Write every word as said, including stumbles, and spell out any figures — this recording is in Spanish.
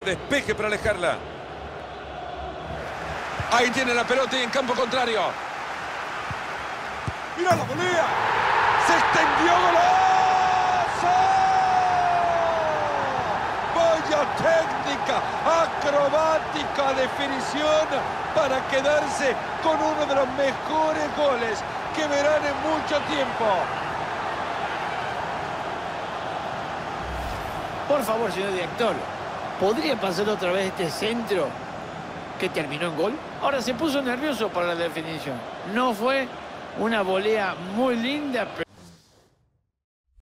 Despeje para alejarla. Ahí tiene la pelota y en campo contrario. ¡Mira la volea! ¡Se extendió! ¡Golazo! ¡Vaya técnica! Acrobática definición para quedarse con uno de los mejores goles que verán en mucho tiempo. Por favor, señor director, ¿podría pasar otra vez este centro que terminó en gol? Ahora se puso nervioso para la definición. No fue una volea muy linda, pero...